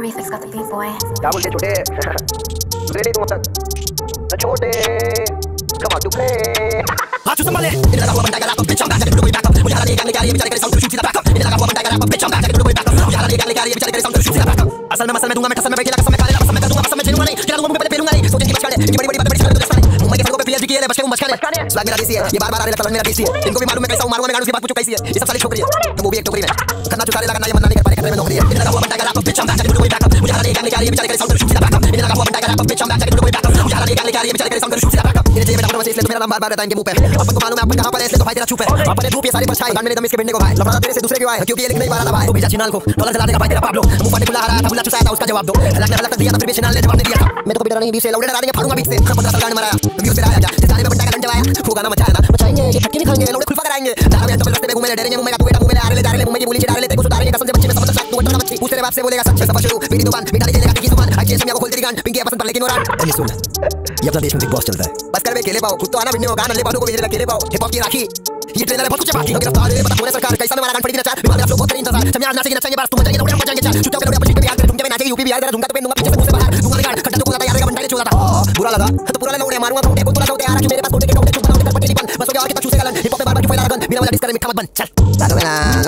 Reflex got the beat boy. क्या बोलते छोटे रेडी तुम अब तक छोटे come on to play हाथ संभाले इधर लगा हुआ बंदा का रैप पिच ऑन बैक कोई बैकअप मुझे हरा निकालने के लिए बेचारे करे साउंड शूट सीधा बैकअप इधर लगा हुआ बंदा का रैप पिच ऑन बैक कोई बैकअप मुझे हरा निकालने के लिए बेचारे करे साउंड शूट सीधा बैकअप असल में दूंगा मैं कसम में बैठेगा कसम में खाने कसम में दूंगा कसम में झेलूंगा नहीं क्या दूंगा मुंह पे पेलूंगा नहीं सोचेंगे बच खाने इतनी बड़ी बातें बड़ी बातें मुंबई के फलों पे पीएचडी किए ले बच के मुंह बच खाने स्वैग मेरा देसी है ये बार-बार आ रहा है मेरा देसी है इनको भी मालूम है कैसा हूं मारूंगा मैं गानों से बात पूछो कैसी है ये सब सारी छोकरी है तो वो भी एक टोकरी में करना चुकाने लगा ना ये मन्ना नहीं कर पाए खतरे में नौकरी है इधर लगा हुआ बंदा का रैप पिच ऑन बैक कोई बैकअप मुझे हरा निकालने के लिए बेचारे करे साउंड शूट सीधा बैकअप इधर लगा हुआ बंदा का रैप पिच ऑन बैक कोई बैकअप मुझे हरा निकालने के लिए बेचारे करे साउंड शूट सीधा बैकअप ये जेब में डालूंगा इसलिए तो मेरा नाम बार-बार रहता है इनके मुंह पे अपन को मालूम है अपन कहां पर है इसलिए तो भाई तेरा चुप है अपन ने धूप ये सारी परछाई गान मेरे दम इसके भिड़ने को भाई लफड़ा तेरे से दूसरे क्यों आए क्योंकि ये लिख नहीं पा रहा था भाई तो भेजा चिनाल को कॉलर चला देगा भाई तेरा पाब्लो मुंह पर खुला रहा था बुला चुसाया था उसका जवाब दो अलग तक दिया था फिर भी चिनाल ने जवाब नहीं दिया था मैं तो कभी डरा नहीं बीच से लौड़े डरा देंगे फाड़ूंगा बीच से 15 साल गाने मारा व्यूज पे आया जा जिस गाने में बंदा का डंडा आया वो गाना मचाया ना मचाएंगे ये टक्की भी खाएंगे लौड़े खुलफा कराएंगे दारू में तो रास्ते में घूमे डरेंगे मुंह में का बेटा मुंह में आ रहे मुंह में की बोली चिढ़ा रहे तेरे को सुधारेंगे कसम से बच्चे में समझ सकता तू बड़ा बच्ची उसके बाप से बोलेगा सच सब शुरू पीड़ी दुकान मिटा दीजिए की जुबान आज ये सब को खोल तेरी गान पिंकी पसंद पर लेकिन और अरे सुन ये अपना देश में बिग बॉस चलता है बस कर बे खेले पाओ खुद तो आना बिन्ने हो गाना ले पाओ को भेजने खेले पाओ हिप हॉप की राखी ये ट्रेलर है बहुत कुछ बाकी गिरफ्तार है पता पूरे सरकार कैसा हमारा गान पड़ी ना चार विवाद आप लोग बहुत इंतजार समय आज नाचेंगे नचाएंगे बस तुम मचाएंगे उड़े मचाएंगे चार चुपचाप करो अपनी बिहार तुम जब नाचेंगे यूपी बिहार दूंगा तो पे दूंगा पीछे से मुझसे बाहर दूंगा गाड़ खड्डा तो पूरा तैयार है बंटाई चोला था बुरा लगा तो पूरा लौड़े मारूंगा तो को तोड़ा होते आ रहा कि मेरे पास कोटे के टोटे चुप बनाओ तेरे पट्टी बन बस हो गया और कितना चूसे गलन हिप हॉप पे बार-बार क्यों फैला गन बिना वाला डिस्कर में मत बन चल